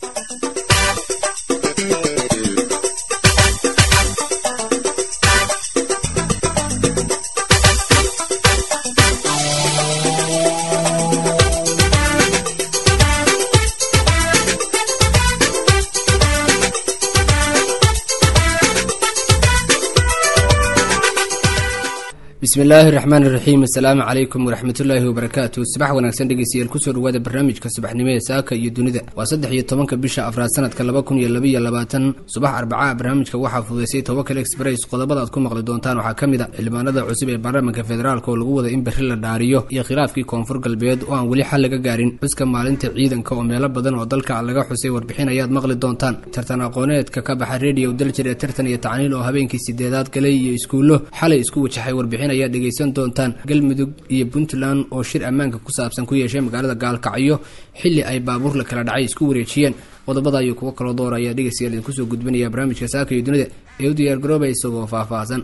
بسم الله الرحمن الرحيم السلام عليكم ورحمة الله وبركاته صباح وناكسن دقيسيال كسور وada barnaamijka subaxnimo ee saaka iyo dunida waa 13 bisha afraad sanadka 2022 subax arbaca barnaamijka waxa fududeysay Tawakal Express qodobada aad ku maqli doontaan waxa kamid ah xildhibaanada cusub ee baarlamaanka federaalka oo lagu wada in bixin la dhaariyo iyo khilaafkii koonfur galbeed oo aan wali xal laga gaarin xuska maalinta ciidanka oo meelo badan oo dalka laga xusay warbixin ayaad maqli doontaan tartan aqooneedka ka baxa radio daljir ee tartan iyo tacniil oo habeenkii 8aad galay iyo iskuulo xalay isku wajaxay warbixin ayaa dhageysan doontaan galmudug iyo puntland oo shir ammaanka ku saabsan ku yeeshay magaalada gaalkacyo xilli ay baabuur la kala dhacay isku wareejiyeen qodobada iyo kuwa kala door ayaa dhageysiyaal idin kusoo gudbinaya barnaamijka saaka iyo dunida ee u diyaar garoobay isagoo faahfaahsan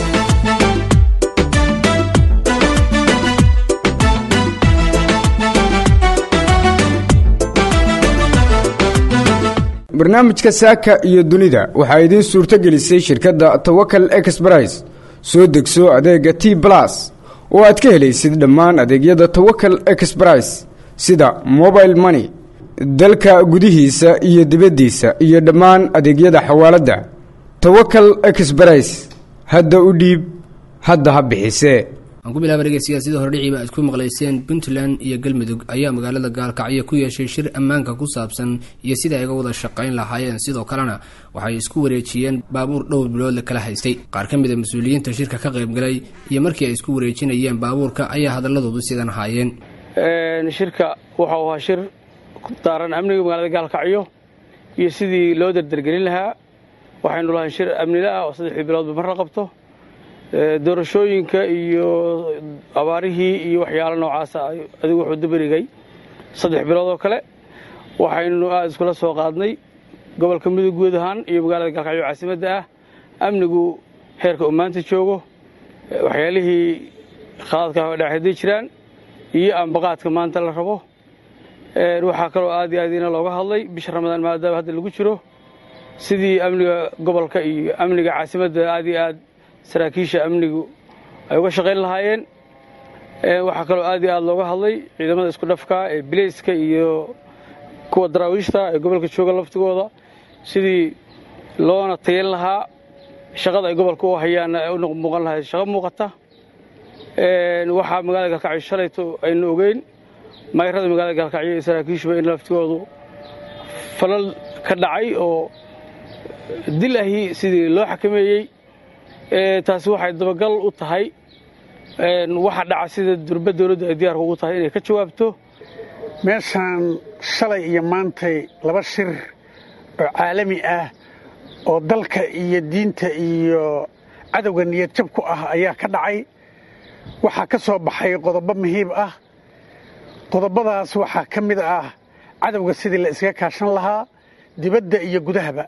barnaamijka saaka iyo dunida waxaa idin suurto gelisay shirkadda Tawakal Express soo degso adeega T+ oo aad ka helaysid dhammaan adeegyada Tawakal Express sida mobile money dalka gudihiisa iyo dibaddiisa iyo dhammaan adeegyada xawaalada Tawakal Express hadda u dhiib hadda ha bixisee aan ku bilaabay dhageysiga sida hore dhiciba isku maqlayseen Puntland iyo Galmudug ayaa magaalada gaalkacyo ku yeeshay shir ammaanka ku saabsan iyo sida ay uga wada shaqayn lahaayeen sidoo kalena waxay isku wareejiyeen baabuur dhowr bilood la kala haystay qaar ka mid ah mas'uuliyiinta shirka ka qayb galay iyo markii ay isku wareejinayeen baabuurka ayaa hadaladoodu sidan ahaayeen shirka waxa uu ahaa shir daaran amniga magaalada gaalkacyo iyo sidii loo dardargelin lahaa waxaynu lahayn shir amni ah oo 3 bilood mar la qabto doorashooyinka iyo abaarihii iyo waxyaalo noocaas ah adigu wuxuu dabarigay 3 bilood oo kale waxaynu aad iskula soo qaadnay gobolka mudug guud ahaan iyo magaalada gaalkacyo caasimadda ah amnigu heerka uu maanta joogo waxyaalihii qaadka dhaxday jiraan iyo ambaqaadka maanta la rabo waxa kale oo aad iyo aad looga hadlay bisha Ramadaan maadaama hadda lagu jiro sidii amniga gobolka iyo amniga caasimadda aad iyo aad saraakiisha amnigu ay uga shaqayn lahaayeen waxa kale oo aad iyo aad looga hadlay ciidamada isku dhafka ee bilayska iyo kuwa daraawiishta ee gobolka jooga laftigooda sidii loona tayeyn lahaa shaqada ay gobolka u hayaan ay u muuqan lahayd shaqo muuqata waxa magaalada gaalkacyo shalayto aynu ogeyn mayrada magaalada gaalkacyo ee saraakiishu in laftigoodu falal ka dhacay oo dil ahi sidii loo xakameeyay taasi waxay dabagal u tahay waxa dhaca sida durba dawladda ay diyaar ugu tahay inay ka jawaabto meeshan shalay iyo maantay laba shir oo caalami ah oo dalka iyo diinta iyo cadawga niyad jab ku ah ayaa ka dhacay waxa ka soo baxay qodobo muhiim ah qodobadaas waxa ka mid ah cadawga sidii la iska kaashan lahaa dibadda iyo gudahaba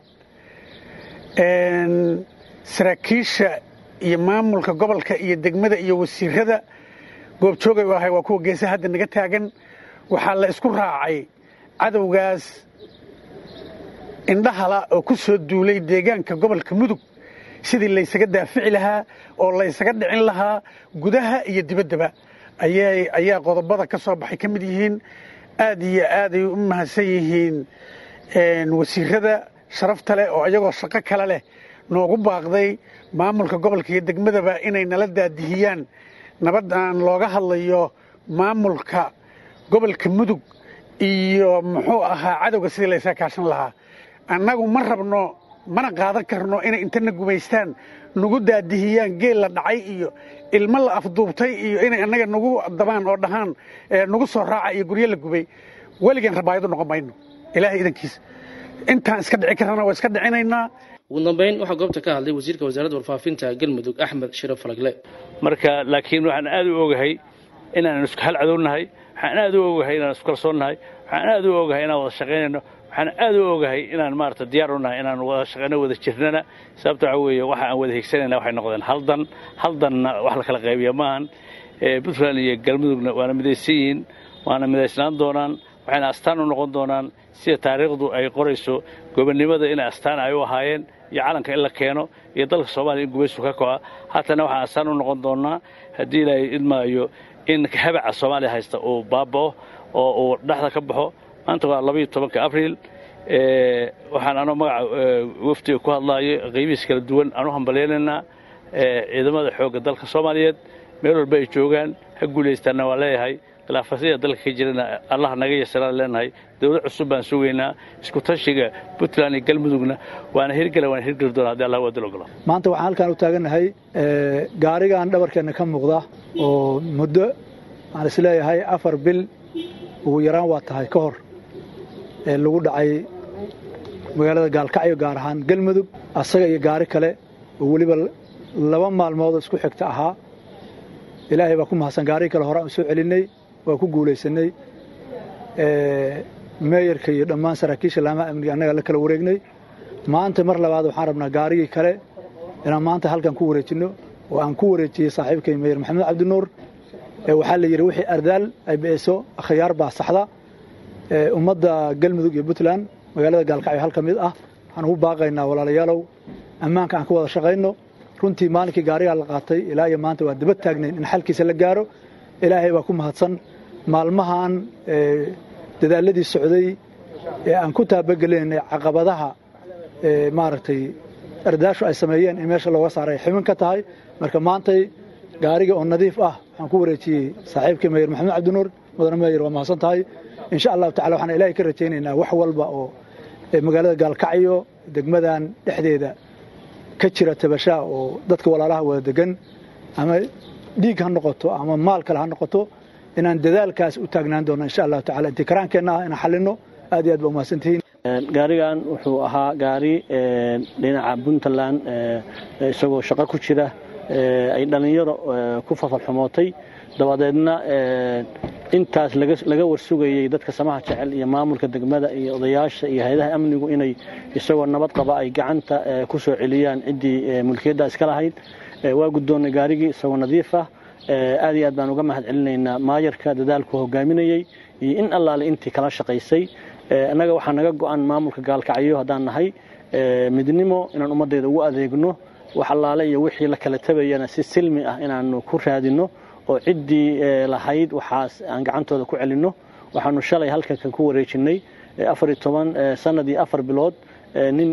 saraakiisha iyo maamulka gobolka iyo degmada iyo wasiirada goobjoogay u ahay waa kuwa geesaha hadda naga taagan waxaa la isku raacay cadawgaas indhahala oo ku soo duulay deegaanka gobolka mudug sidii la isaga daafici lahaa oo la isaga dhicin lahaa gudaha iyo dibaddaba ayaa qodobada ka soo baxay ka mid yihiin aad iyo aad ay u mahadsan yihiin wasiirada sharafta leh oo iyagoo shaqo kale leh noogu baaqday maamulka gobolka iyo degmadaba inay nala daadihiyaan nabadan looga hadlayo maamulka gobolka mudug iyo muxuu ahaa cadawga sidii la isaga kaashan lahaa annagu ma rabno mana qaadan karno inay intana gumaystaan nagu daadihiyaan geel la dhacay iyo ilmo la afduubtay iyo inay annaga nagu dabaan oo dhahaan nagu soo raaca iyo guryo la gubay weligaan rabaayadu noqon mayno ilaahay idankiisa intaan iska dhici karnana waa iska dhicinaynaa ugu dambeyn waxaa goobta ka hadlay wasiirka wasaaradda warfaafinta galmudug Axmed Shiraf Falagle marka laakiin waxaan aad u ogahay inaan isku hal cadownahay waxaan aad u ogahay inaan isku kalsoonahay waxaan aad u ogahay inaan wada shaqeynayno waxaan aad u ogahay inaan maarta diyaar u nahay inaan wada shaqeyno wada jirnana sababta waxa weeye waxa aan wada higsanayna waxay noqdeen haldan wax la kala qaybiyo maahan Puntland iyo Galmudugna waana midaysiin waana midaysnaan doonaan waxayna astaan u noqon doonaan sida taariikhdu ay qorayso gobonnimada inay astaan ay u ahaayeen iyo calanka in la keeno iyo dalka soomaaliya in gumaysu ka ko'a haatana waxaan astaan u noqon doonaa haddii ilaahay idmaayo in habaca soomaaliya haysta uu baaba'o oo uu dhexda ka baxo maanta waa 12 abriil waxaan anoo magaca wafdiga ku hadlaayo qaybihiis kala duwan aan u hambaleynaynaa ciidamada xoogga dalka soomaaliyeed meel walba ay joogaan ha guulaystaanna waa leeyahay khilaafasida dalka ka jirana allah naga yeesaraan leenahay dowlad cusub baan sugaynaa isku tashiga puntland iyo galmudugna waana hirgeli doonaa haddii allah wadal ogolo maanta waxaan halkaan u taagannahay gaarigaan dhabarkeenna ka muuqda oo muddo aan isleeyahay 4 bil ugu yaraan waa tahay ka hor lagu dhacay magaalada gaalkacyo gaar ahaan galmudug asaga iyo gaari kale oo weliba 2 maalmood isku xigta ahaa ilaahay baa ku mahadsan gaari kale hore aan soo celinay waa ku guulaysanay meeyarka iyo dhammaan saraakiisha laamaha amniga annaga la kala wareegnay maanta mar labaad waxaan rabnaa gaarigii kale inaan maanta halkan ku wareejinno oo aan ku wareejiyey saaxiibkay meeyar maxamed cabdinuur waxaa la yidhi wixii ardaal ay bixiso akhyaar baa saxda ummadda galmudug iyo puntland magaalada gaalkacyo hal ka mid ah waxaan ugu baaqaynaa walaalayaalow ammaanka aan ka wada shaqayno runtii maalinkii gaarigaa la qaatay ilaa iyo maanta waa daba taagnayn in xalkiisa la gaaro ilaahay baa ku mahadsan maalmahan dadaaladii socday ee aan ku taabagelaynay caqabadaha maaragtay ardaashu ay sameeyeen in meesha looga saaray ximin ka tahay marka maantay gaariga oo nadiif ah waxaan ku wareejiyey saaxiibkii meeyar maxamed cabdinuur mudane meeyar waa mahadsan tahay insha allahu tacala waxaan ilaahay ka rajaynaynaa wax walba oo magaalada gaalkacyo degmadan dhexdeeda ka jira tabashaa oo dadka walaalaha wada degan ama dhiig ha noqoto ama maal kale ha noqoto inaan dadaalkaas u taagnaan doono insha allahu tacala intii karaankeenna ah inaan xallinno aad iyo aad baa umahadsantihiin gaarigan wuxuu ahaa gaari dhinaca puntland isagoo shaqo ku jira ay dhallinyaro ku fafalxumootay dabadeedna intaas laga warsugayey dadka samaha jecel iyo maamulka degmada iyo odayaasha iyo hay'adaha amnigu inay isagoo nabad qaba ay gacanta ku soo celiyaan ciddii mulkiyadda iska lahayd waa guddoonnay gaarigii isagoo nadiif ah aad iyo aad baan uga mahad celinaynaa maayarka dadaalku hogaaminayey iyo in allaale intii kala shaqaysay annaga waxaa naga go'an maamulka gaalkacyo haddaan nahay midnimo inaan ummaddeeda ugu adeegno wax allaale iyo wixii la kala tabayana si silmi ah inaannu ku raadinno oo ciddii lahayd waxaas aan gacantooda ku celinno waxaannu shalay halkankan ku wareejinnay 14 sanad iyo 4 bilood nin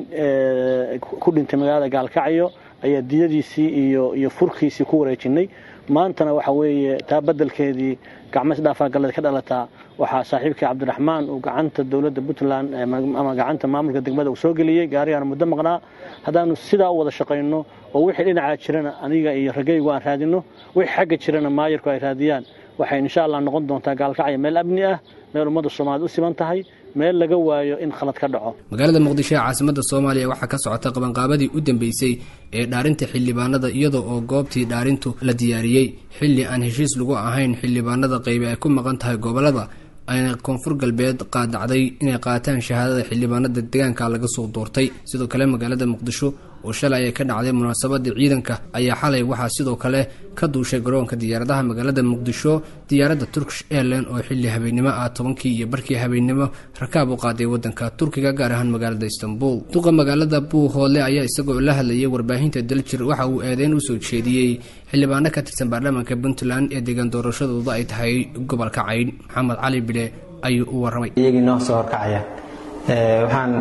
ku dhintay magaalada gaalkacyo ayaa diyadiisii iyo furkiisii ku wareejinnay maantana waxa weeye taa beddelkeedii gacmo isdhaafaa galleed ka dhalataa waxaa saaxiibkii cabdiraxmaan uu gacanta dowladda puntland ama gacanta maamulka degmada uu soo geliyey gaarigaana muddo maqnaa haddaannu sidaa u wada shaqayno oo wixii dhinacaa jirana aniga iyo ragaygu aan raadinno wixii xagga jirana maayarku ay raadiyaan waxay insha allah noqon doontaa gaalkacyo meel amni ah meel ummadda soomaaliya u siman tahay meel laga waayo in khalad ka dhaco magaalada muqdisho ee caasimadda soomaaliya waxaa ka socota qabanqaabadii u dambeysay ee dhaarinta xildhibaanada iyadoo oo goobtii dhaarintu la diyaariyey xilli aan heshiis lagu ahayn xildhibaanada qaybi ay ku maqan tahay gobolada ayna koonfur galbeed qaadacday inay qaataan shahaadada xildhibaanada deegaanka laga soo doortay sidoo kale magaalada muqdisho oo shalay ay ka dhacday munaasabada ciidanka ayaa xalay waxaa sidoo kale ka duushay garoonka diyaaradaha magaalada muqdisho diyaaradda Turkish Airlines oo xilli habeenimo ah 10kii iyo barkii habeenimo rakaab u qaaday wadanka Turkiga gaar ahaan magaalada Istanbul duqa magaalada Buuhoole ayaa isagoo la hadlayay warbaahinta Daljir waxa uu eedeyn u soo jeediyay xildhibaano ka tirsan baarlamaanka Puntland ee deegaan doorashadooda ay tahay gobolka Cayn Maxamed Cali Bile ayuu u waramay iyagii noo soo horkacaya waxaan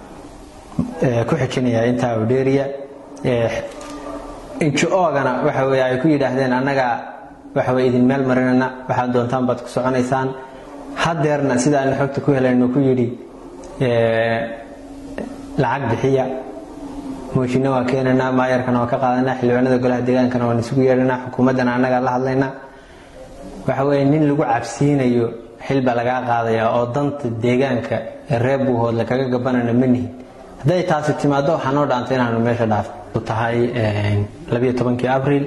ku xijinayaa intaa u dheeriya injoogana waxa weeye ay ku yidhaahdeen annaga waxa weeye idin meel marinana waxaad doontaan baad ku soconaysaan hadeerna sida aan xogta ku helayno ku yidhi lacag bixiya mooshinna waa keenanaa maayarkana waa ka qaadanaa xildhibaanada golaha deegaankana waan isugu yeedhanaa xukuumaddana annaga la hadlaynaa waxa weeye nin lagu cabsiinayo xilba lagaa qaadayaa oo danta deegaanka reer Buuhoodle kaga gabanana manihin hadday taasi timaado waxaa noo dhaantay inaanu meesha dhaafo tahay 12 abriil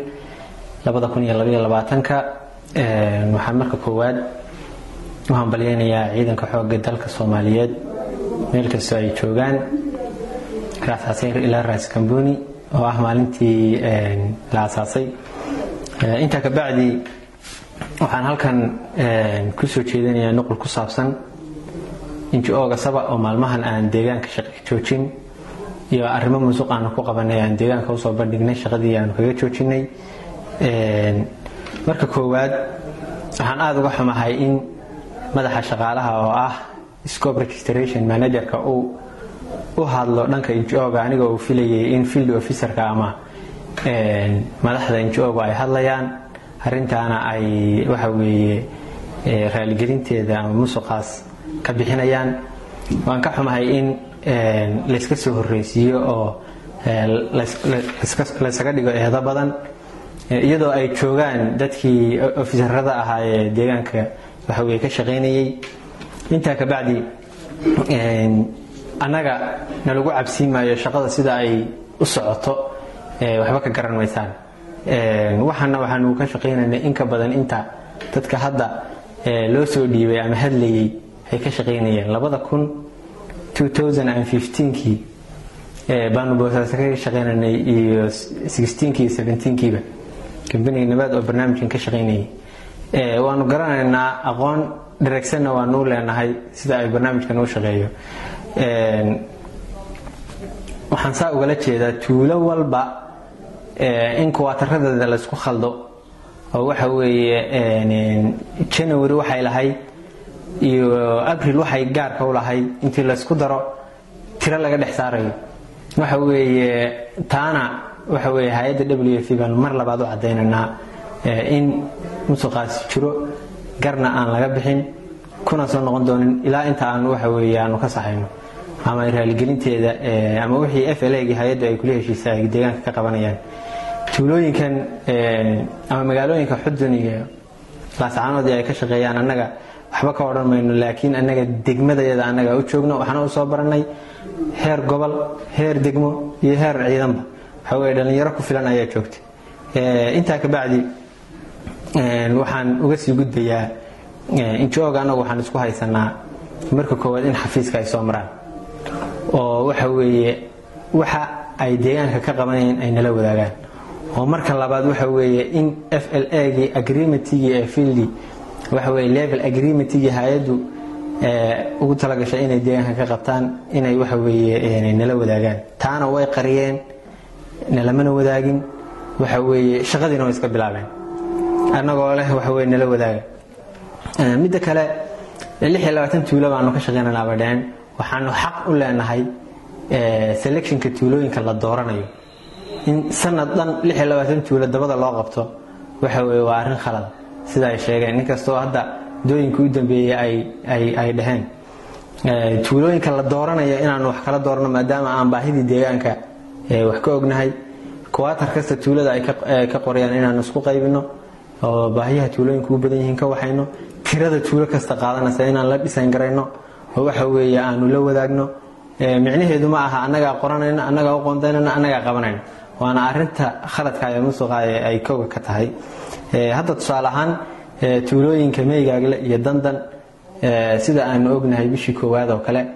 2022 waxaan marka koowaad u hambaleynayaa ciidanka xoogga dalka Soomaaliyeed meel kasta ay joogaan raasaasay ilaa Raas Kamboni oo ah maalintii la aasaasay inta ka bacdi waxaan halkan ku soo jeedinayaa nuqul ku saabsan NGO-ga Saba oo maalmahan aan deegaanka shaqo joojin iyo arrimo musuq aan ku qabanay aan deegaanka u soo bandhignay shaqadii aan kaga joojinay marka koowaad waxaan aad uga xumahay in madaxa shaqaalaha oo ah scope registration manager-ka u hadlo dhanka NGO-ga anigoo uu filayay in field officer-ka ama madaxda NGO-ga ay hadlayaan arrintaana ay waxa weeye raaligelinteeda ama musuqaas ka bixinayaan waan ka xumahay in la iska soo horeysiyo oo la iskaga dhigo eedo badan iyadoo ay joogaan dadkii officerada ahaa ee deegaanka waxa weeye ka shaqeynayay intaa ka bacdi annaga nalagu cabsiin maayo shaqada sida ay u socoto waxba ka garan maysaan waxaanu ka shaqeynaynay in ka badan inta dadka hadda loo soo dhiibay ama hadlayay ay ka shaqeynayeen 2015kii baanu boosaaso ka shaqeynanay iyo 16kii 17kiiba kambaniga nabaad oo barnaamijkan ka shaqeynayay waanu garanaynaa aqoon directionna waanu leenahay sida ay barnaamijkan u shaqeeyo waxaan saa ugala jeedaa tuulo walba in kuwaatarradeeda la isku khaldo oo waxa weeye January waxay lahayd iyo April waxay gaarka u lahayd intii la isku daro tiro laga dhex saarayo waxa weeye taana waxa weeye hay'adda WFP baan mar labaad u cadeynanaa in musuqaas jiro garna aan laga bixin kuna soo noqon doonin ilaa inta aan waxa weeye aanu ka saxayno ama raaligelinteeda ama wixii FLA-ga hay'adda ay kula heshiisay ay deegaanka ka qabanayaan tuulooyinkan ama magaalooyinka Xudun iyo Laascaanood ay ka shaqeeyaan annaga waxba ka oran mayno laakiin annaga degmadayada annaga u joogno waxaan u soo baranay heer gobol heer degmo iyo heer ciidanba waxa weeye dhalinyaro ku filan ayaa joogtay intaa ka bacdi waxaan uga sii gudbayaa NGO-ga anagu waxaan isku haysanaa marka koowaad in xafiiska ay soo maraan oo waxa weeye waxa ay deegaanka ka qabanayeen ay nala wadaagaan oo marka labaad waxa weeye in FLA-gii agreement-gii ee fieldi waxa weeye level agreement-gii hay'addu ugu talagashay inay deegaanka ka qabtaan inay waxa weeye nala wadaagaan taana way qariyeen nalamana wadaagin waxa weeye shaqadiina way iska bilaabeen annagoo leh waxa weeye nala wadaaga midda kale 26 tuulo baanu ka shaqeynaa badeen waxaanu xaq u leenahay selectionka tuulooyinka la dooranayo in sanadan 26 tuulo dabada loo qabto waxa weeye waa arrin khalad sida ay sheegeen inkastoo hadda dooyinka u dambeeyay ay dhaheen tuulooyinka la dooranayo inaan wax kala doorno maadaama aan baahidii deegaanka wax ka ognahay kuwaatar kasta tuulada ay ka qorayaan inaan isku qaybino oo baahiyaha tuulooyinka u badan yihiin ka waxayno tirada tuulo kasta qaadanaysa inaan la dhisan garayno oo waxa weeye aanu la wadaagno micnaheedu ma aha annaga qoranayna annaga u qoondaynayna annaga qabanayna waana arinta khaladka ay musuqa ay kooga ka tahay hadda tusaale ahaan tuulooyinka Meygaagle iyo Dandan sida aan ognahay bishii koowaad oo kale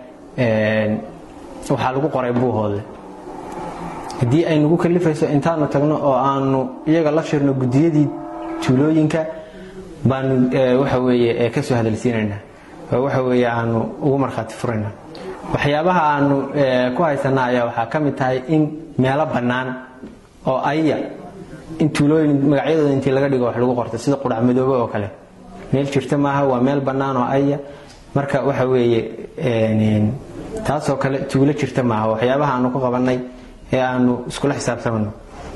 waxa lagu qoray buuhooda hadii ay nagu kalifayso intaanu tagno oo aanu iyaga la shirno gudiyadii tuulooyinka baan waxa weeye ka soo hadalsiinayna waxa weeye aanu ugu marxaati furayna waxyaabaha aanu ku haysanaa ayaa waxa kamid tahay in meelo banaan oo ayya in tuulooyin magacyadooda intii laga dhigo wax lagu qorto sida qurac madoobe oo kale meel jirta maaha waa meel banaan oo ayya marka waxa weeye taasoo kale tuulo jirta maaha waxyaabaha aanu ku qabanay ee aanu isku la xisaabtamano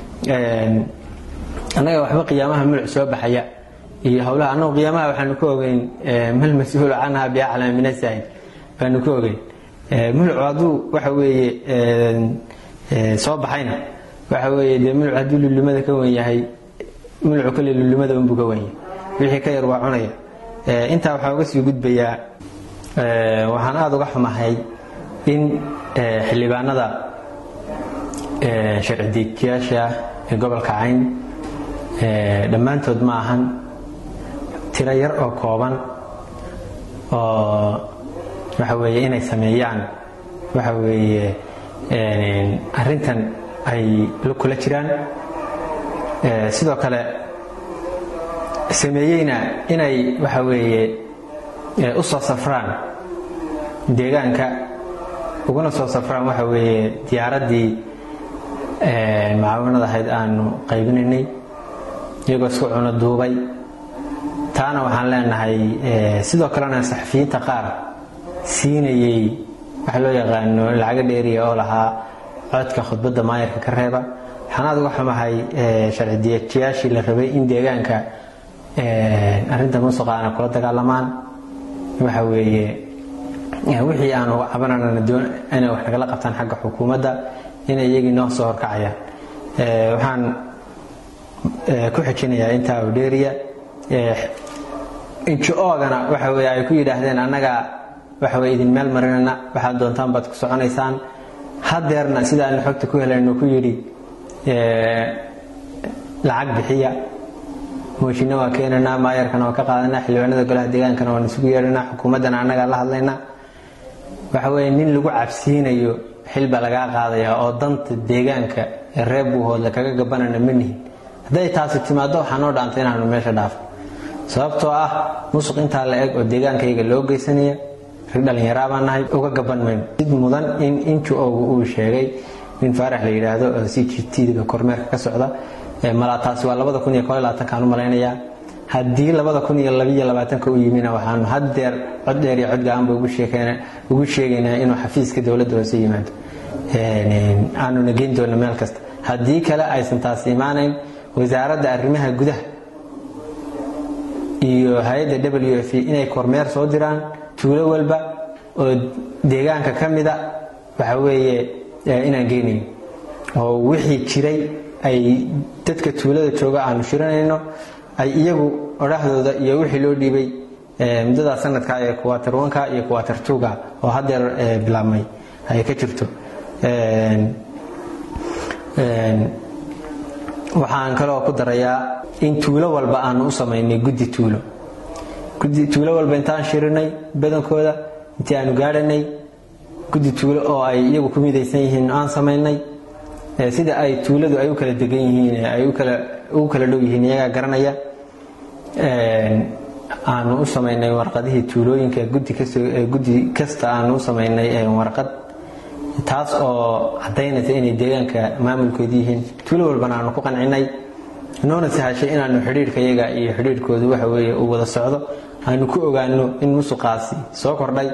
anaga waxba qiyaamaha muluc soo baxaya iyo hawlaha anagu qiyaamaha waxaanu ku ogeyn mal mas'uul canha bi'a'lam min as-sa'il baanu ku ogeyn muluc haduu waxa weeye soo baxayna waxa weeye muluc haduu lulumada ka wan yahay muluc kale lulumada uu buga wan yahay wixii ka yar waa cunaya inta waxa uga sii gudbaya waxaan aad uga xumahay in xilibaanada sharci dejiyaasha gobolka Cayn dhammaantood ma ahan tiro yar oo kooban oo waxa weeye inay sameeyaan waxa weeye arrintan ay kula jiraan sidoo kale sameeyayna inay waxa weeye u soo safraan deegaanka uguna soo safraan waxa weeye diyaaraddii mucaawanada ahayd aanu qaybinaynay iyagoo isku cuno duubay. taana waxaan leenahay sidoo kalena saxafiyiinta qaar siinayay waxa loo yaqaano lacaga dheeriya oo lahaa codka khudbadda maayarka ka reeba. waxaan aad uga xumahay sharci dejiyaashii la rabay in deegaanka arrinta musuqa aan kula dagaalamaan. waxa weeye wixii aan uga cabanana inay wax nagala qabtaan xagga xukuumadda inay iyagii noo soo horkacayaan. waxaan ku xijinayaa intaa oo dheeriya injo-oogana waxa weeye ay ku yidhaahdeen annaga waxa weye idin meel marinana waxaad doontaan baad ku soconaysaan. hadeerna sida aan xogta ku helayno ku yidhi lacag bixiya, mooshinna waa keenanaa, maayarkana waa ka qaadanaa, xildhibaanada golaha deegaankana waan isugu yeedhanaa, xukuumaddana annagaa la hadlaynaa. waxa weeye nin lagu cabsiinayo xilba lagaa qaadaya oo danta deegaanka ee reer Buuhoodle kaga gabanana ma nihin. hadday taasi timaado waxaa noo dhaantay inaanu meesha dhaafo, sababtoo ah musuq intaa la eg oo deegaankayga loo geysanaya rag dhallinyaraa baan nahay uga gaban mayno. sid mudan in injo-ogu uu sheegay nin faarax la yidhaahdo oo CGT-da kormeerka ka socda malaa taasi waa 2021 kaan u malaynayaa. haddii 2022 u yimina waxaanu haddeer cod dheer iyo cod gacanba ugu sheegaynaa inuu xafiiska dowladda hoose yimaado, aanuna geyn doono meel kasta. haddii kale aysan taasi imaanayn, wasaaradda arrimaha gudaha iyo hay-adda WFP inay kormeer soo diraan tuulo walba oo deegaanka ka mida waxa weeye inaan geynayn oo wixii jiray ay dadka tuulada jooga aanu shiranayno, ay iyagu odhahdooda iyo wixii loo dhiibay muddada sanadka ee kuwaatar 1 iyo kuwaatar 2 oo haddeer bilaabmay ay ka jirto. waxaan kaloo ku darayaa in tuulo walba aanu u samaynay guddi tuulo walba intaan shirinay badankooda intii aanu gaadhanay guddi tuulo oo ay iyagu ku midaysan yihiin aan samaynay. sida ay tuuladu ay u kala degan yihiin ay ugu kala dhow yihiin iyagaa garanaya. aanu u samaynay warqadihii tuulooyinka guddi kasta aanu u samaynay warqad taas oo cadaynaysa inay deegaanka maamulkooda yihiin. tuulo walbana aanu ku qancinay, noona sahashay inaanu xidhiidhka iyaga iyo xidhiidhkoodu waxa weeye uu wada socdo, aanu ku ogaano in musuqaasi soo kordhay.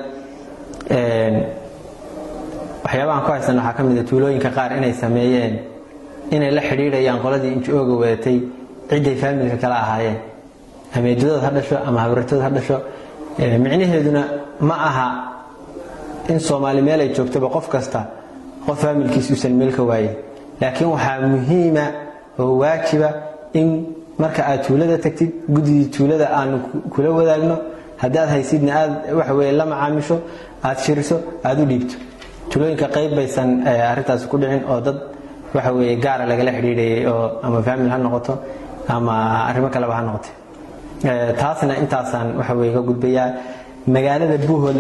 waxyaabahan ku haysan waxaa ka mid ah tuulooyinka qaar inay sameeyeen inay la xidhiidhayaan qoladii injo-oga wadatay cidday faamilka kala ahaayeen, ama eedadooda ha dhasho ama habartooda ha dhasho. micnaheeduna ma aha in Soomaali meel ay joogtaba qof kasta qof faamilkiisu san meel ka waayay, laakiin waxaa muhiima oo waajiba in marka aad tuulada tagtid guddiga tuulada aanu kula wadaagno, haddaad haysidna aad waxa weeye la macaamisho, aad shiriso, aad u dhiibto. tuulooyinka qayb baysan arrintaas ku dhicin oo dad waxa weeye gaar lagala xidhiidhayay oo ama faamil ha noqoto ama arrimo kaleba ha noqoto. taasna intaasaan waxa weeye ka gudbayaa. magaalada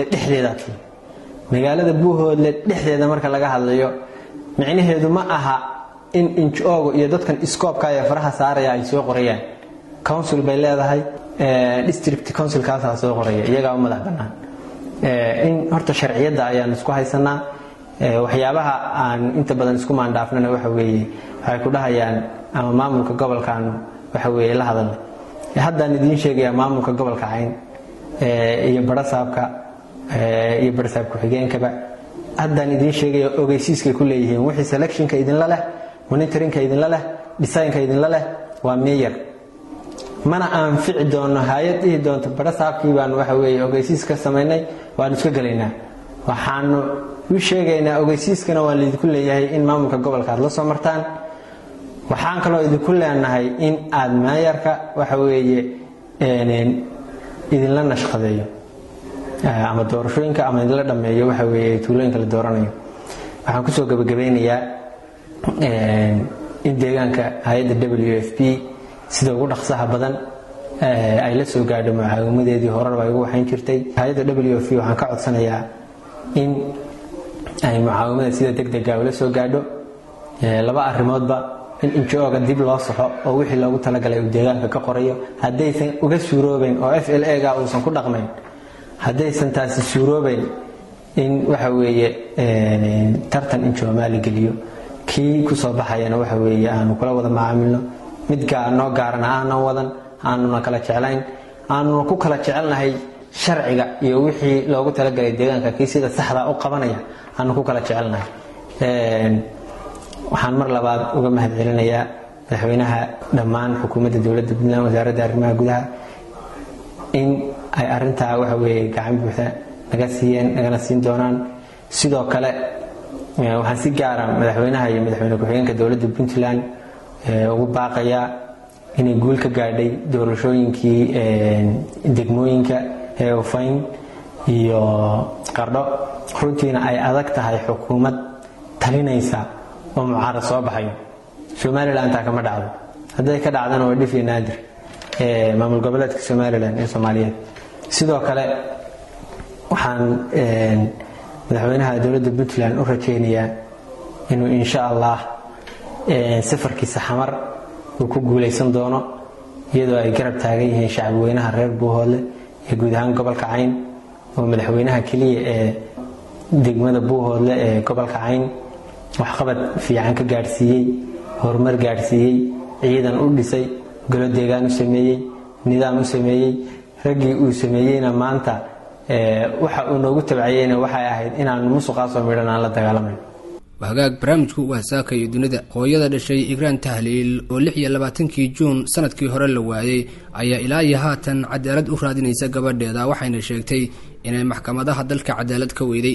Buuhoodle dhexdeeda marka laga hadlayo micnaheedu ma aha in injo-ogu iyo dadkan iskoobka ay faraha saaraya ay soo qorayaan. council bay leedahay, district council kaas soo qoraya, iyaga u madax bannaan. in horta sharciyada ayaan isku haysanaa. waxyaabaha aan inta badan isku maandhaafnana waxa weeye waxay ku dhahayaan ama maamulka gobolkan waxa weeye la hadal. haddaan idiin sheegayaa maamulka gobolka Cayn iyo barasaabka iyo barasaab ku-xigeenkaba haddaan idiin sheegaya ogeysiiska ku leeyihiin wixii selectionka idinla leh, monitoringka idinla leh, designka idinla leh waa mayor. mana aan fici doono hay'ad ii doonto barasaabkii baan waxa weeye ogeysiis ka samaynay waan iska galaynaa. waxaanu u sheegaynaa ogeysiiskana waa idinku leeyahay in maamulka gobolka aad la soo martaan. waxaan kaloo idinku leenahay in aad maayarka waxa weeye idinla nashqadeeyo ama doorashooyinka ama idinla dhameeyo waxa weeye tuulooyinka la dooranayo. waxaan kusoo gabagabeynayaa in deegaanka hay'adda WFP sida ugu dhaqsaha badan ay la soo gaadho mucaawimadeedii horeba ay ugu waxayn jirtay. hay'adda WFP waxaan ka codsanayaa in ay mucaawimada sida degdega ula soo gaadho laba arrimoodba. in injo-oga dib loo saxo oo wixii loogu talagalay uu deegaanka ka qorayo, haddaysan uga suuroobayn oo FLA-ga uusan ku dhaqmayn, haddaysan taasi suuroobayn in waxa weeye tartan in Soomaali geliyo kii ku soo baxayana waxa weeye aanu kula wada macaamilno mid noo gaarana aanan wadan aanuna kala jeclayn aanuna ku kala jecelnahay sharciga iyo wixii loogu talagalay deegaanka kii sida saxda u qabanaya aanu ku kala jecelnahay waxaan mar labaad uga mahadcelinayaa madaxweynaha dhammaan xukuumadda dowladda Puntland wasaaradda arrimaha gudaha in ay arintaa waxa weeye gacan buuxda nagana siin doonaan sidoo kale waxaan si gaar ah madaxweynaha iyo madaxweyne ku-xigeenka dowladda Puntland ugu baaqayaa inay guul ka gaadhay doorashooyinkii degmooyinka Ofayn iyo Qardho runtiina ay adag tahay xukuumad talinaysa oo mucaarad soo baxayo Somaliland ta kama dhacdo haday ka dhacdana waa dhif iyo naadir maamul goboleedka Somaliland ee Soomaaliyeed sidoo kale waxaan madaxweynaha dowladda Puntland u rajeynayaa inuu insha Allah safarkiisa xamar uu ku guuleysan doono iyadoo ay garab taagan yihiin shacabweynaha reer Buuhoodle ee guud ahaan gobolka Cayn oo madaxweynaha kaliya ee degmada Buuhoodle ee gobolka Cayn wax qabad fiican ka gaarsiiyay horumar gaarsiiyay ciidan u dhisay golo deegaan u sameeyay nidaam u sameeyay ragii uu sameeyayna maanta waxa uu noogu tabcayayna waxay ahayd inaan musuqaas oo midhan aan la dagaalamayn hagaag barnaamijku waa saaka iyo dunida hooyada dhashay Igraan Tahliil oo 26 Juun sanadkii hore la waayay ayaa ilaa iyo haatan cadaalad u raadinaysa gabadheeda waxayna sheegtay inay maxkamadaha dalka cadaalad ka weyday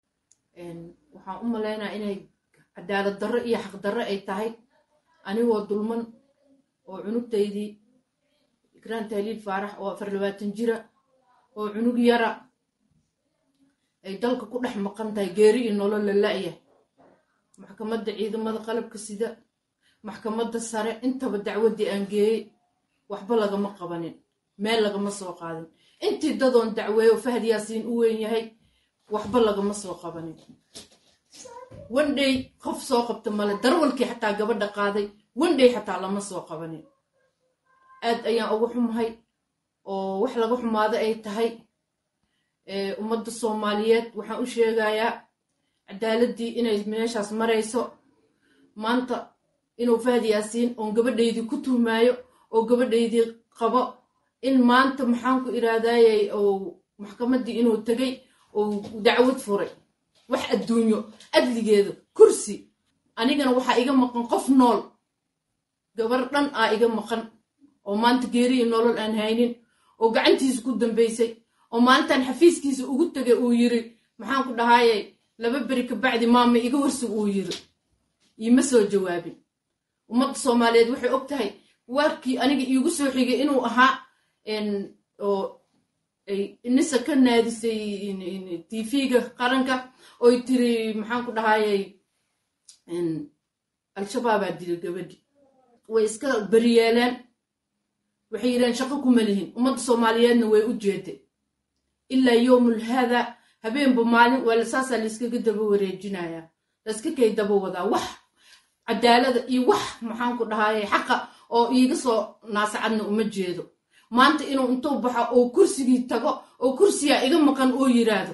waxaan u maleynaa inay cadaalad darro iyo xaq darro ay tahay anigoo dulman oo cunugtaydii Igraan Tahliil Faarax oo 24 jira oo cunug yara ay dalka ku dhex maqan tahay geeri iyo nolol la la'yahay maxkamadda ciidamada qalabka sida maxkamadda sare intaba dacwadii aan geeyay waxba lagama qabanin meel lagama soo qaadin intii dadoon dacweeyo Fahad Yaasiin u weyn yahay waxba lagama soo qabanin one day qof soo qabta male darwalkii xataa gabadha qaaday one day xataa lama soo qabanin aad ayaan ugu xumahay oo wax laga xumaado ay tahay ummadda Soomaaliyeed waxaan u sheegayaa cadaaladii inay meeshaas marayso maanta inuu Fahad Yaasiin oo gabadheydii ku tuhmaayo oo gabadheydii qabo in maanta maxaan ku iraadayay oo maxkamadii inuu tagay oo dacwad furay wax adduunyo adligeedo kursi anigana waxa iga maqan qof nool gabar dhan iga maqan oo maanta geeri iyo nolol aan haynin oo gacantiisa ku dambeysay oo maantan xafiiskiisa ugu tagay uu yiri maxaan ku dhahayay laba bari ka bacdi maama iga warsi uu yiri ima soo jawaabin ummadda Soomaaliyeed waxay og tahay warkii aniga iigu soo xigay inuu ahaa oo ay inisa ka naadisay TV-ga qaranka oo tiri maxaan ku dhahayay al-shabaab dilay gabadhi way iska bariyeeleen waxay yiraan shaqo kuma lihin ummadda Soomaaliyeedna way u jeeday ilaa yoomul hada habeenba maalin wala saasa la iskaga daba wareejinaya la iska kay daba wada wax cadaalada iyo wax maxaan ku dhahayay xaqa oo iiga soo naasacadna uma jeedo maanta inuu intuu baxo oo kursigii tago oo kursiga iga maqan oo yiraahdo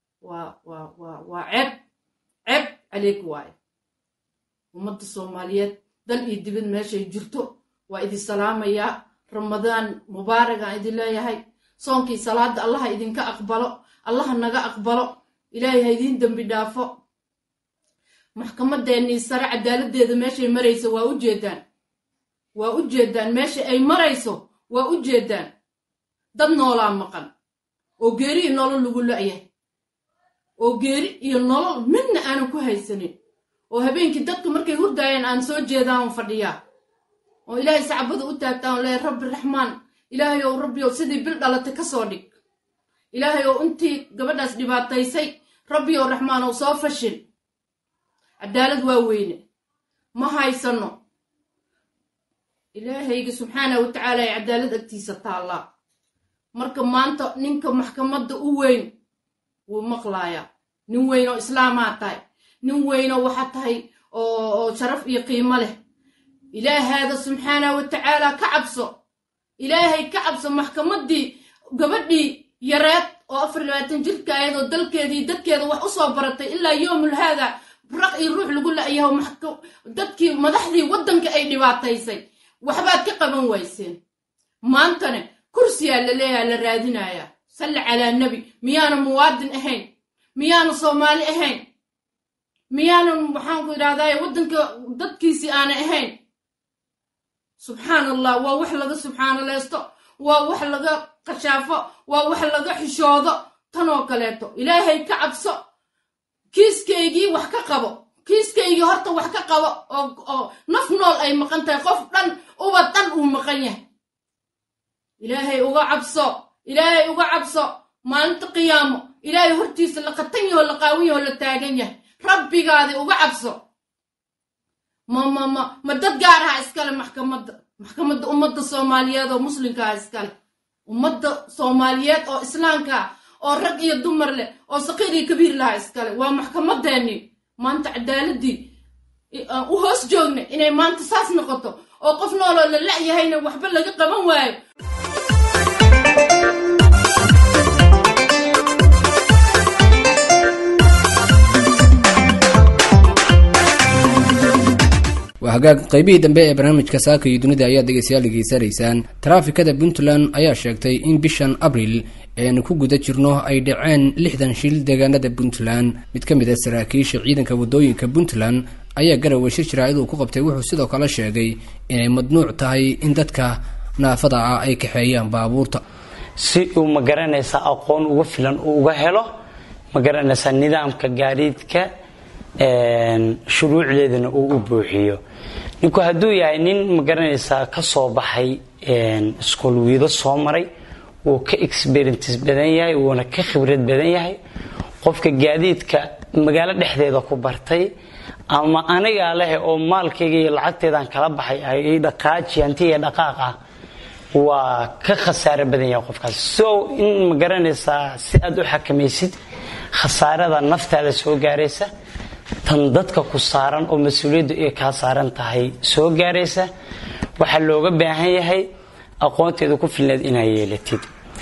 waa ceeb عليك واي ومد الصوماليات دل يدبن ماشي جرتو وإذا سلام يا رمضان مبارك إذا الله يهي صونكي صلاة الله إذن كأقبله الله نجا أقبله إلهي هيدين دم بدافع محكمة ديني سرع عدالة ده ماشي مريسو وأوجدان ماشي أي مريسو وأوجدان دم نولا مقن وجري نولا لقول له إيه وجري ينولا من أنا كهيسني وهبين كدتك مركي هردين أن سوجدان فديا وإلهي سعبد أتاتان لا رب الرحمن إلهي يا ربي وسيدي بلد على تكسودك إلهي وأنتي قبل ناس دباتي سي ربي الرحمن وصافشل عدالة واوين ما هاي سنو إلهي سبحانه وتعالى عدالة اكتيسة الله مركب ما أنت نينك محكمة دوين ومقلايا نوينو إسلاماتاي نوينو وحتى أو شرف يقيم له إله هذا سبحانه وتعالى كعبسه إلهي كعبسه محكمة دي قبدي يرات oo 24 jirka ayadoo dalkeedii dadkeeda wax u soo baratay ilaa yoomul hada raq iyo ruux lagu laayahay dadkii madaxdii waddanka ay dhibaataysay waxbaad ka qaban wayseen maantana kursiyaa la leeyahay la raadinaya salli calaa nabi miyaana muwaadin ahayn miyaana soomaali ahayn miyaana waxaan ku idhaahdaa waddanka dadkiisii aana ahayn subxaanallah waa wax laga subxaanalaysto waa wax laga qashaafo waa wax laga xishoodo tanoo kaleeto ilaahay ka cabso kiiskaygii wax ka qabo kiiskaygii horta wax ka qabo oo naf nool ay maqan tahay qof dhan uba dhan uu maqan yahay ilaahay uga cabso maalinta qiyaamo ilaahay hortiisa la qatan yaho la qaawan yaho la taagan yahay rabbigaadi uga cabso ma dad gaar aha iskale maxkamadda ummadda soomaaliyeed oo muslimka ah iskale ummadda soomaaliyeed oo islaamka oo rag iyo dumar leh oo saqiir iyo kabiir laha iskale waa maxkamadeennii maanta cadaaladii u hoos joogna inay maanta saas noqoto oo qof nooloo la la'yahayna waxba laga qaban waayo وهجاج قيبي دنبئ برنامج كساكي يدوني دايات دقيسيال لجيساريسان ترافيكada Puntland ayaa sheegtay in bishan Abriil ee ku guda jirno ay dhaceen 60 shil deegaanada Puntland mid kamid ah saraakiisha ciidanka wadooyinka Puntland ayaa garowe shirjiraad uu ku qabtay wuxuu sidoo kale sheegay inay madnuuc tahay in dadka naafada ah ay kaxeeyaan baabuurta si uu ma garanaysa aqoon uga filan uu uga helo ma garanaysa nidaamka gaadiidka shuruucdeedana uu u buuxiyo ninku haduu yahay nin ma garanaysa ka soo baxay school wiido soo maray oo ka experience badan yahay oo ka khibrad badan yahay qofka gaadiidka magaalo dhexdeeda ku bartay ama aniga leh oo maalkayga iyo lacagteedan kala baxay ay dhaqaaji antiga dhaqaaqa waa ka khasaare badan yahay qofkaas soo in ma garanaysa si aad u xakamaysid khasaarada naftaada soo gaaraysa tan dadka ku saaran oo mas'uuliyaddu ay ka saaran tahay soo gaaraysa waxa looga baahan yahay aqoonteedu ku filan inay yeelatid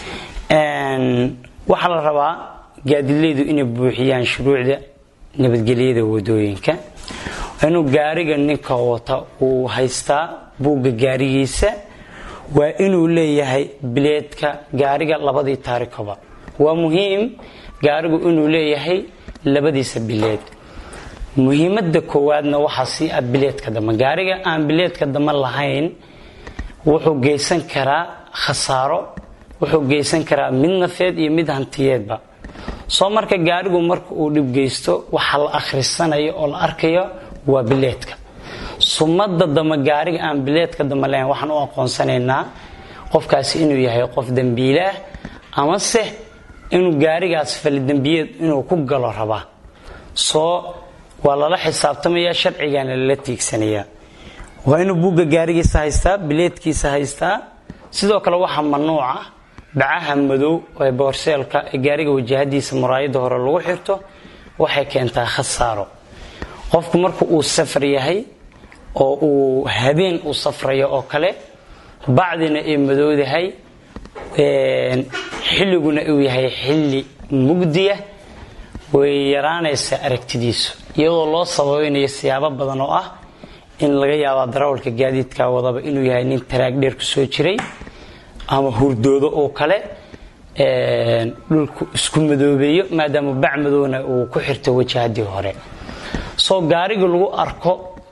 waxa la rabaa gaadiidleydu inay buuxiyaan shuruucda nabadgelyada wadooyinka inuu gaariga ninka wata uu haystaa buugga gaarigiisa waa inuu leeyahay bileedka gaariga labadii taarikaba waa muhiim gaarigu inuu leeyahay labadiisa bileed muhiimadda koowaadna waxa si bileedka dama gaariga aan bileedka dama lahayn wuxuu geysan karaa khasaaro wuxuu geysan karaa mid nafeed iyo mid hantiyeedba soo marka gaarigu marka uu dhib geysto waxa la akhrisanayo oo la arkayo waa bileedka sumadda dama gaariga aan bileedka dama lahayn waxaan u aqoonsanaynaa qofkaasi inuu yahay qof dambiile ah ama se inuu gaarigaas fal dambiyeed inuu ku galo raba soo wala la xisaabtamaya sharcigan la tiigsanaya waa inuu buugga gaarigiisa haystaa bileedkiisa haystaa sidoo kale waxa mamnuuca bacaha madow ee boorseelka gaariga wajahadiisa muraayada hore lagu xirto waxay keentaa khasaaro qofku markuu uu safar yahay oo uu habeen u safrayo oo kale bacdina ay madowdahay xilliguna uu yahay xilli mugdiya way yaraanaysa aragtidiisu iyadoo loo sabaynayo siyaabo badan oo ah in laga yaabo darawalka gaadiidka wadaba inuu yahay nin taraag dheer ku soo jiray ama hurdoodo oo kale dhulku isku madoobeeyo maadaama bac madowna uu ku xirto wajahadii hore soo gaariga lagu arko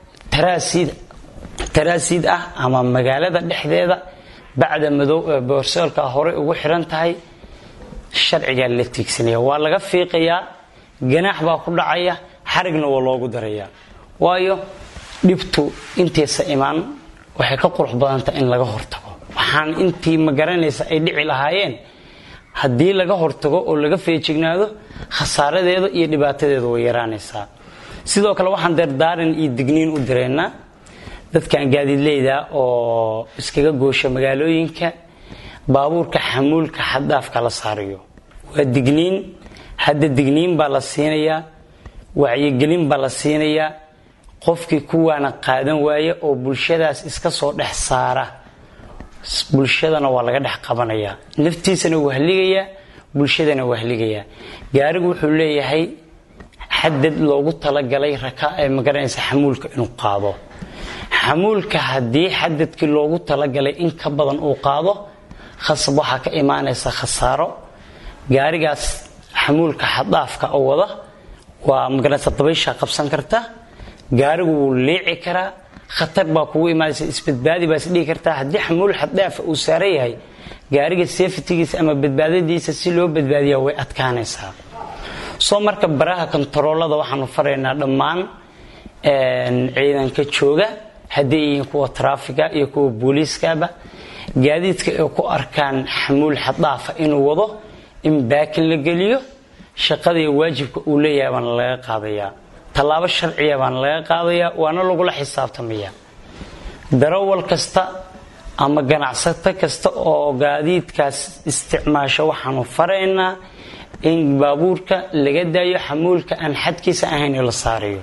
taraasiid ah ama magaalada dhexdeeda bacda madow boorseelka hore ugu xiran tahay sharciga la tiigsanaya waa laga fiiqayaa ganaax baa ku dhacaya xarigna waa loogu darayaa waayo dhibtu inteesa imaan waxay ka qurux badan tahay in laga hortago waxaan intii ma garanaysa ay dhici lahaayeen haddii laga hortago oo laga feejignaado khasaaradeeda iyo dhibaatadeeda way yaraanaysaa sidoo kale waxaan dardaaran iyo digniin u direynaa dadkan gaadiidleyda oo iskaga goosha magaalooyinka baabuurka xamuulka xad dhaafka la saarayo waa digniin hadda digniin baa la siinayaa wacyigelin baa la siinayaa qofkii kuwaana qaadan waaya oo bulshadaas iska soo dhex saara bulshadana waa laga dhex qabanayaa naftiisana wuu haligayaa bulshadana waa haligayaa. gaarigu wuxuu leeyahay xadad loogu talagalay magaranaysa xamuulka inuu qaado. xamuulka haddii xadadkii loogu talagalay in ka badan uu qaado, khasab waxaa ka imaanaysa khasaaro. gaarigaas xamuulka xaddaafka oo wada waa magaranaysa dabaysha qabsan karta, gaarigu wuu leeci karaa, khatar baa kugu imaanaysa, isbadbaadi baa isdhihi kartaa. haddii xamuul xaddaafa uu saaran yahay, gaariga safetygiisa ama badbaadadiisa si loo badbaadiyaa way adkaanaysaa. soo marka baraha kontaroolada waxaanu faraynaa dhammaan ciidanka jooga, haddii yihiin kuwa traafiga iyo kuwa booliiskaba, gaadiidka ay ku arkaan xamuul xaddaafa inuu wado in baakin la geliyo, shaqada iyo waajibka uu leeyahay baana laga qaadayaa. tallaabo sharciya baana laga qaadayaa, waana lagula xisaabtamaya. darawal kasta ama ganacsato kasta oo gaadiidkaas isticmaasho waxaanu faraynaa in baabuurka laga daayo xamuulka aan xadkiisa ahayn la saarayo.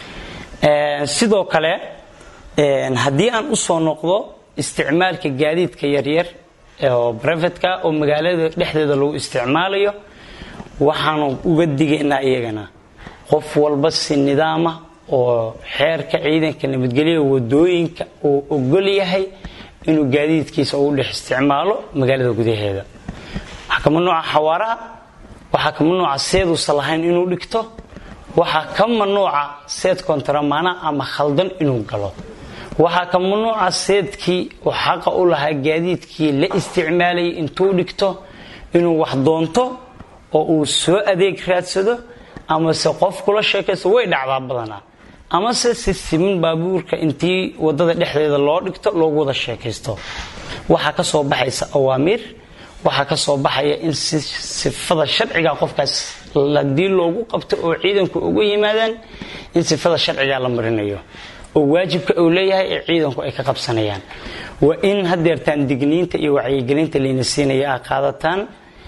sidoo kale haddii aan u soo noqdo isticmaalka gaadiidka yaryar oo privateka oo magaalada dhexdeeda lagu isticmaalayo, waxaanu uga digaynaa iyagana qof walba si nidaama oo xeerka ciidanka nabadgelyo wadooyinka uu ogol yahay inuu gaadiidkiisa u dhex isticmaalo magaalada gudaheeda. waxaa ka mamnuuca xawaaraha, waxaa ka mamnuuca seeduusan lahayn inuu dhigto, waxaa ka mamnuuca seed kontaramaana ama khaldan inuu galo, waxaa ka mamnuuca seedkii oo xaqa u lahaa gaadiidkii la isticmaalayay intuu dhigto inuu wax doonto oo uu soo adeeg raadsado, ama se qof kula sheekaysto. way dhacdaa badanaa, ama se si simin baabuurka intii wadada dhexdeeda loo dhigto loogu wada sheekaysto. waxaa ka soo baxaysa awaamiir, waxaa ka soo baxaya in sifada sharciga qofkaas haddii loogu qabto oo ciidanku ugu yimaadaan in sifada sharciga la marinayo oo waajibka uu leeyahay ee ciidanku ay ka qabsanayaan. waa in hadeertaan digniinta iyo wacyigelinta layna siinaya ay qaadataan.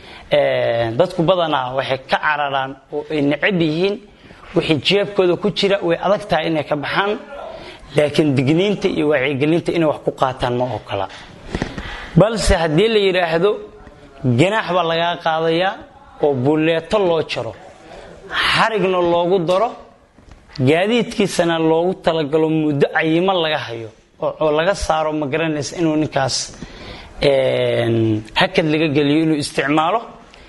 dadku badanaa waxay ka cararaan oo ay necab yihiin wixii jeebkooda ku jira, way adag tahay inay ka baxaan, laakiin digniinta iyo wacyigelinta inay wax ku qaataan ma ogola. balse haddii la yidhaahdo ganaax baa lagaa qaadayaa oo buleeto loo jaro, xarigna loogu daro, gaadiidkiisana loogu talagalo muddo cayimo laga hayo oo laga saaro magaranaysa inuu ninkaas hakad laga geliyo inuu isticmaalo,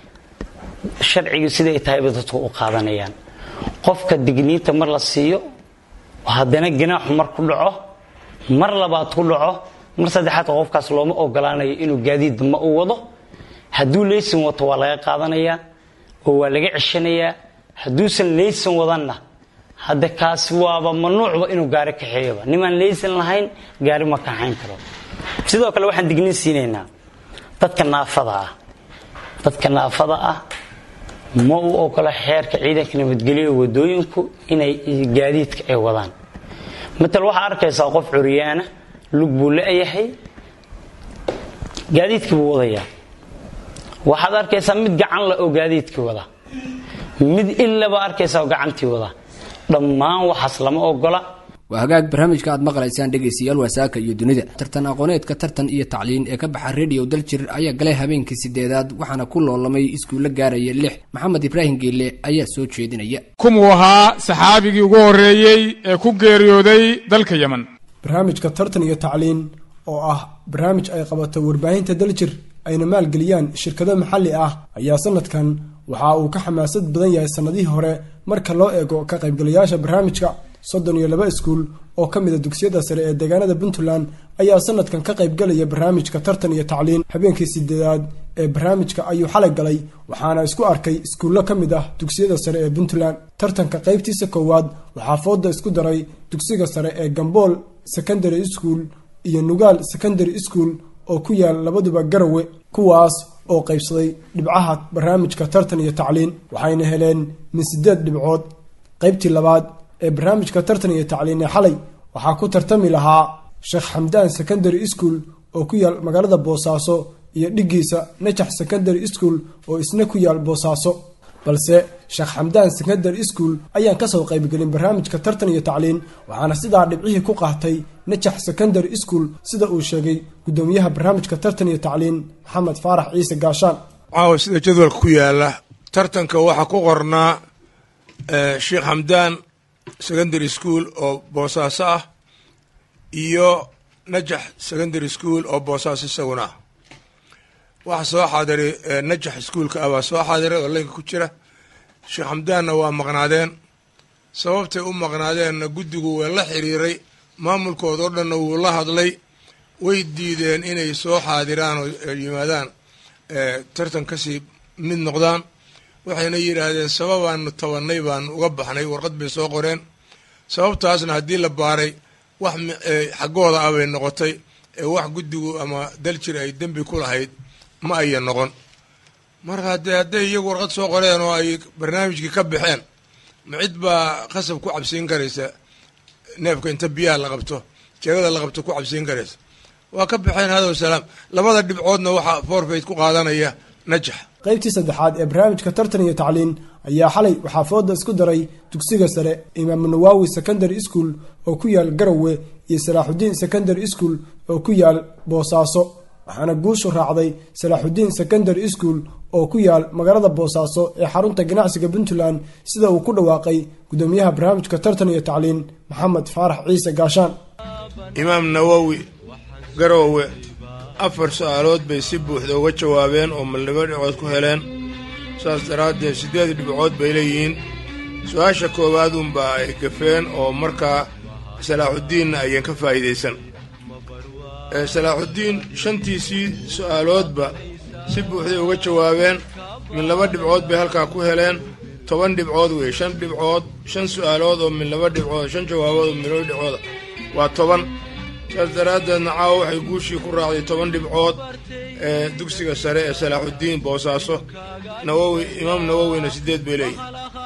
sharcigu siday tahayba dadku u qaadanayaan. qofka digniinta mar la siiyo, haddana ganaaxu mar ku dhaco, mar labaad ku dhaco, mar saddexaad qofkaas looma ogolaanayo inuu gaadiid ma u wado. hadduu leysan wato waa laga qaadanayaa oo waa laga ceshanayaa. hadduusan leysan wadanna hadda kaasi waaba mamnuucba inuu gaari kaxeeyoba. nimaan leysan lahayn gaari ma kaxayn karo. sidoo kale waxaan digniin siinaynaa dadka naafada ah ma u ogola xeerka ciidanka nabadgelyo wadooyinku inay gaadiidka ay wadaan. matal waxaa arkaysaa qof curyaana, lug buu leeyahay, gaadiidkii buu wadayaa. waxaad arkaysaa mid gacan la oo gaadiidkii wada, mid illaba arkaysaa oo gacantii wada. dhammaan waxaas lama ogola. waa hagaag barnaamijka aad maqlaysaan dhegaystayaal wasaaka iyo dunida. tartan aqooneedka tartan iyo tacliin ee ka baxa radio daljir ayaa galay habeenkii 8aad, waxaana ku loolamay iskuulla gaaraya 6. maxamed ibraahim geelle ayaa soo jeedinaya. kumuu ahaa saxaabigii ugu horreeyey ee ku geeriyooday dalka Yemen. barnaamijka tartan iyo tacliin oo ah barnaamij ay qabato warbaahinta daljir ayna maalgeliyaan shirkado maxalli ah ayaa sanadkan waxa uu ka xamaasad badan yahay sanadihii hore marka loo eego ka qaybgalayaasha barnaamijka. 32 iskuul oo ka mid ah dugsiyada sare ee deegaanada Puntland ayaa sanadkan ka qaybgalaya barnaamijka tartan iyo tacliin. habeenkii 8aad ee barnaamijka ayuu xalay galay, waxaana isku arkay iskuulo ka mid ah dugsiyada sare ee Puntland. tartanka qaybtiisa koowaad waxaa fooda isku daray dugsiga sare ee Gambool Secondary School iyo Nugaal Secondary School oo ku yaal labaduba Garowe, kuwaas oo qaybsaday dhibcaha barnaamijka tartan iyo tacliin, waxayna heleen min 8 dhibcood. qaybtii labaad ee barnaamijka tartan iyo tacliin ee xalay waxaa ku tartami lahaa Sheekh Xamdaan Secondary School oo ku yaal magaalada Boosaaso iyo dhigiisa Najax Secondary School oo isna ku yaal Boosaaso, balse Sheekh Xamdaan Secondary School ayaan ka soo qaybgelin barnaamijka tartan iyo tacliin, waxaana sidaa dhibcihii ku qaatay Najax Secondary School sida uu sheegay gudoomiyaha barnaamijka tartan iyo tacliin Maxamed Faarax Ciise Gaashaan. caawa sida jadwalka ku yaala tartanka waxaa ku qornaa sheekh xamdaan secondary school oo boosaaso ah iyo najax secondary school oo boosaaso isaguna ah. waxaa soo xaadiray najax iskuolka ah baa soo xaadiray oo laynka ku jira. sheekh xamdaanna waa maqnaadeen. sababtay u maqnaadeenna guddigu waa la xiriiray, maamulkooda oo dhanna wuu la hadlay, way diideen inay soo xaadiraan oo yimaadaan tartan kasii mid noqdaan. waxayna yidhaahdeen sababaanu tabannay baanu uga baxnay, warqad bay soo qoreen. sababtaasna haddii la baaray wax xaggooda ah bay noqotay, wax guddigu ama daljir ay dembi ku lahayd ma aya noqon. marka hadday iyagu warqad soo qoreen oo ay barnaamijkii ka baxeen, ma cid baa qasab ku cabsiin karaysa neefka inta biyaha la qabto jeegada la qabto ku cabsiin karaysa? waa ka baxeen. hadow salaam. labada dhibcoodna waxaa forfeit ku qaadanaya najax. qaybtii saddexaad ee barnaamijka tartan iyo tacliin ayaa xalay waxaa fooda isku daray dugsiga sare imaam nawaawi secondary school oo ku yaal Garowe iyo Salaaxudiin secondary school oo ku yaal Boosaaso, waxaana guushu raacday Salaaxudiin secondary school oo ku yaal magaalada Boosaaso ee xarunta ganacsiga Puntland, sida uu ku dhawaaqay gudoomiyaha barnaamijka tartan iyo tacliin Maxamed Faarax Ciise Gaashaan. imaam Nawawi Garowe 4 su'aalood bay si buuxda uga jawaabeen oo laba dhibcood ku heleen. saas daraaddeed 8 dhibcood bay leeyihiin. su-aasha koowaad unbaa ay gafeen oo markaa Salaaxudiinna ayaan ka faa'iidaysan. Salaaxudiin 5tiisii su'aaloodba si buuxday uga jawaabeen, min 2 dhibcood bay halkaa ku heleen. 10 dhibcood wey, 5 dhibcood, 5 su'aalood oo min 2 dhibcood, 5 jawaabood oo min 2 dhibcood waa 10. saas daraaddeedna caawa waxay guushii ku raacday 10 dhibcood dugsiga sare ee Salaaxudiin Boosaaso. imaam Nawawina 8 bay leeyihin.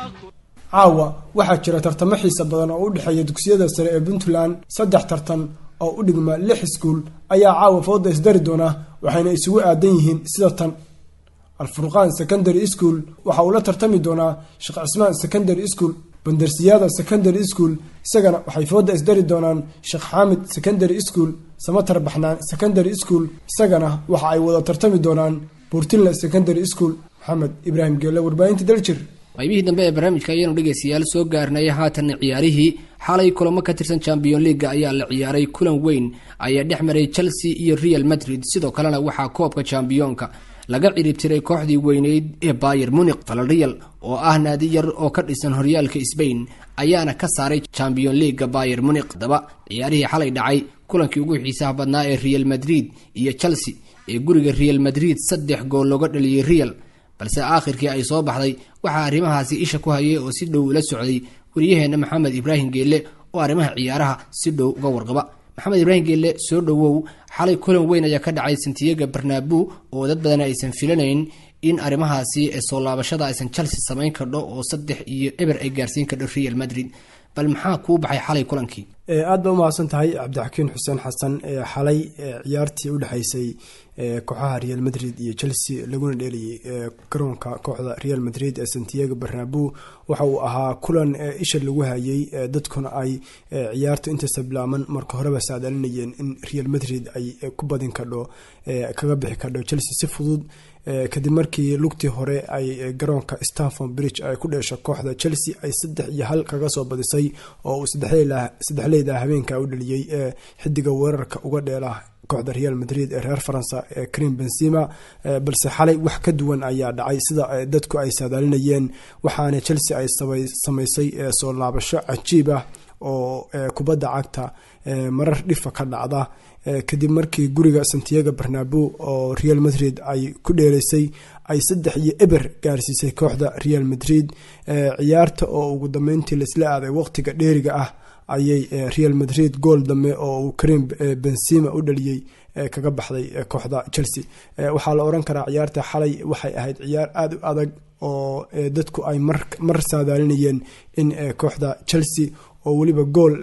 caawa waxaa jira tartamo xiisa badan oo u dhexeeya dugsiyada sare ee Puntland. 3 tartan oo u dhigma 6 iskuul ayaa caawa fooda isdari doona, waxayna isugu aadan yihiin sida tan: Alfurqaan secondary school waxa uu la tartami doonaa Sheekh Cismaan secondary school. Bandarsiyaada secondary school isagana waxay fooda isdari doonaan Sheekh Xaamid secondary school. Samatar Baxnaan secondary school isagana waxa ay wada tartami doonaan Buurtilla secondary school. Maxamed Ibraahim Geele, warbaahinta Daljir. qaybihii dambe ee barnaamijka ayaanu dhegeystayaal soo gaarnay. haatan ciyaarihii xalay kulamo ka tirsan Champions League ayaa la ciyaaray. kulan weyn ayaa dhex maray Chelsea iyo Real Madrid. sidoo kalena waxaa koobka Championka laga ciribtiray kooxdii weyneyd ee Bayern Munich. Villarreal oo ah naadi yar oo ka dhisan horyaalka Spain ayaana ka saaray Champions League Bayern Munich. daba ciyaarihii xalay dhacay kulankii ugu xiisaha badnaa ee Real Madrid iyo Chelsea ee guriga Real Madrid 3 gool looga dhaliyay Real, balse aakhirkii ay soo baxday. waxaa arrimahaasi isha ku hayay oo si dhow la socday wariyaheena Maxamed Ibraahim Geele oo arrimaha ciyaaraha si dhow uga warqaba. Maxamed Ibraahim Geele, soo dhowow. xalay kulan weyn ayaa ka dhacay Santiago Bernabeu oo dad badan aysan filanayn in arrimahaasi ee soo laabashada aysan Chelsea samayn kardho oo 3-0 ay gaarsiin kardho Real Madrid. bal maxaa kuu baxay xalay kulankii? aad baa u mahadsan tahay Cabdixakiin Xuseen Xasan. xalay ciyaartii u dhaxaysay kooxaha Real Madrid iyo Chelsea laguna dheeliyay garoonka kooxda Real Madrid ee Santiago Bernabeu waxa uu ahaa kulan isha lagu hayay. dadkuna ay ciyaartu inta sablaaman marka horeba saadalinayeen in Real Madrid ay ku badin kardho kaga bixi kardho Chelsea si fudud. kadib markii lugtii hore ay garoonka Stamford Bridge ay ku dheesho kooxda Chelsea ay 3-1 kaga soo badisay oo uu saddexleyda habeenka u dhaliyay xidiga weerarka uga dheela kooxda Real Madrid ee reer Faransa ee Karim Benzema. balse xalay wax ka duwan ayaa dhacay sida dadku ay saadalinayeen, waxaana Chelsea ay samaysay soo laabasho cajiib ah oo kubadda cagta marar dhifa ka dhacda kadib markii guriga Santiago Bernabeu oo Real Madrid ay ku dheelaysay ay 3-0 gaarsiisay kooxda Real Madrid. ciyaarta oo ugu dambeyntii la isla aaday waqtiga dheeriga ah ayay Real Madrid gool dambe oo Karim Benzema u dhaliyay kaga baxday kooxda Chelsea. waxaa la oran karaa ciyaarta xalay waxay ahayd ciyaar aad u adag oo dadku ay mar saadaalinayeen in kooxda Chelsea oo waliba gool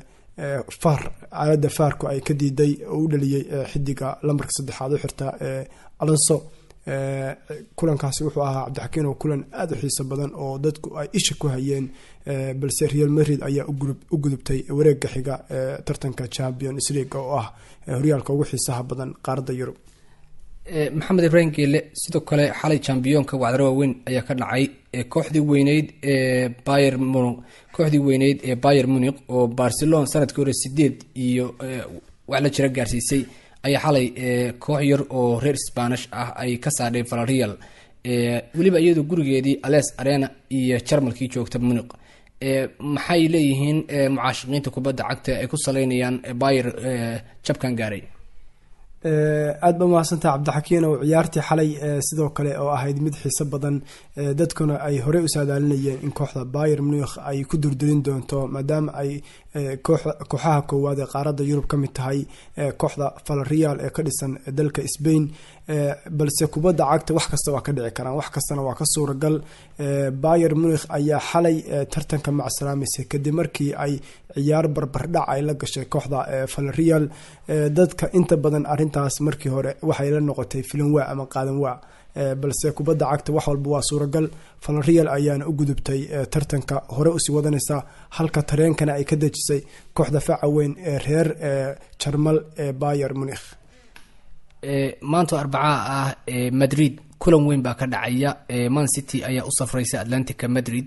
caalada faarku ay ka diiday oo u dhaliyay xidiga lambarka 3aad u xirta Alonso. kulankaasi wuxuu ahaa Cabdixakiin oo kulan aad u xiiso badan oo dadku ay isha ku hayeen, balse Real Madrid ayaa u gudubtay wareegga xiga tartanka Champions League oo ah horyaalka ugu xiisaha badan qaaradda Yurub. maxamed ibraahim geele sidoo kale xalay chambiyoonka wacdaro waaweyn ayaa ka dhacay kooxdii weyneyd ee bayer muniq oo barcelona sanadkii hore 8 iyo wax la jira gaarsiisay ayaa xalay koox yar oo reer Spanish ah ay ka saareen Villarreal weliba iyadoo gurigeedii Allianz Arena iyo Jarmalkii joogta Muniq maxay leeyihiin mucaashiqiinta kubadda cagta ay ku saleynayaan Bayer jabkan gaaray aad ba mahadsantahay cabdixakiin oo ciyaartii xalay sidoo kale oo ahayd mid xiiso badan dadkuna ay hore u saadaalinayeen in kooxda Bayern Munich ay ku durdurin doonto maadaama ay kooxaha koowaad ee qaaradda Yurub ka mid tahay kooxda Villarreal ee ka dhisan dalka Spain balse kubadda cagta wax kasta waa ka dhici karaan wax kastana waa ka suuragal Bayern Munich ayaa xalay tartanka macsalaamisay kadib markii ay ciyaar barbardhac ay la gashay kooxda Villarreal dadka inta badan arintaas markii hore waxay la noqotay filan waa ama qaadan waa balse kubadda cagta wax walba waa suuragal Villarreal ayaana u gudubtay tartanka hore u sii wadanaysa halka tareenkana ay ka dejisay kooxda faca weyn ee reer Jarmal ee Bayern Munich maanta Arbaca ah Madrid kulan weyn baa ka dhacaya Man City ayaa u safraysa Atlantica Madrid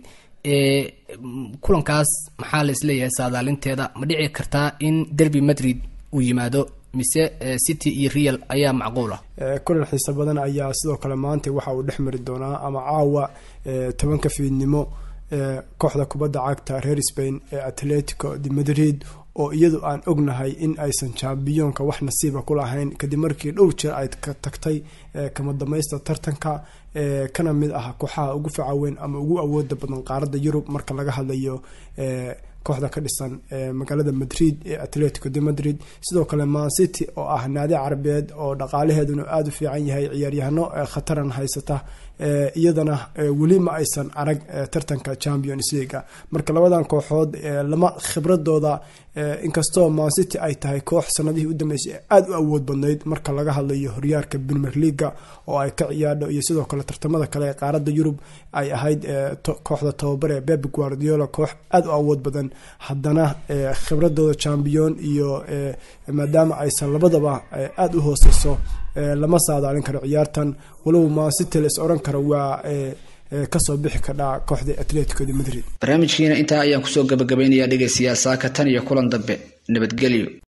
kulankaas maxaa la isleeyahay saadaalinteeda ma dhici kartaa in derby Madrid uu yimaado mise City iyo Real ayaa macquul ah kulan xiiso badan ayaa sidoo kale maanta waxa uu dhexmari doonaa ama caawa 10 fiidnimo kooxda kubadda cagta reer Spain ee Atletico de Madrid oo iyadu aan ognahay in aysan champion-ka wax nasiiba ku lahayn kadib markii dhowr jeer ay ka tagtay kama dameysta tartanka kana mid ah kooxaha ugu facaweyn ama ugu awooda badan qaaradda Yurub marka laga hadlayo kooxda ka dhisan magaalada Madrid ee Atletico de Madrid sidoo kale Man City oo ah naadi carabeed oo dhaqaalaheeduna aad u fiican yahay ciyaaryahano khataran haysata iyadana weli ma aysan arag tartanka Champions League marka labadan kooxood lama khibradooda inkastoo Man City ay tahay koox sanadihii u dambeysay aad u awood badnayd marka laga hadlayo horyaalka Premier League oo ay ka ciyaardo iyo sidoo kale tartamada kale ee qaaradda Yurub ay ahayd kooxda tababare Pep Guardiola koox aad u awood badan haddana khibradooda champion iyo maadaama aysan labadaba aad u hooseyso lama saadaalin karo ciyaartan walow Man City la is oran karo waa kasoo bixi kara kooxda Atletico de Madrid barnaamijkiina inta ayaan kusoo gabagabeynayaa dhageysiyaasaka tan iyo kulan dambe nabadgelyo